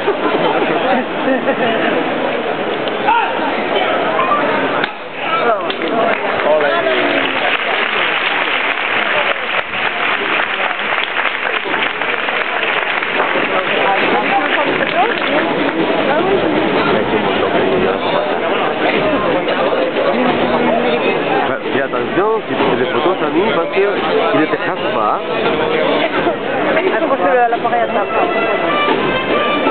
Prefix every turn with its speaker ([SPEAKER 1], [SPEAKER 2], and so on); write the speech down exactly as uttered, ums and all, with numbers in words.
[SPEAKER 1] Fais attention, si tu fais des photos, Samy, parce qu'il ne te casse pas.
[SPEAKER 2] Accroche-le à l'appareil à table.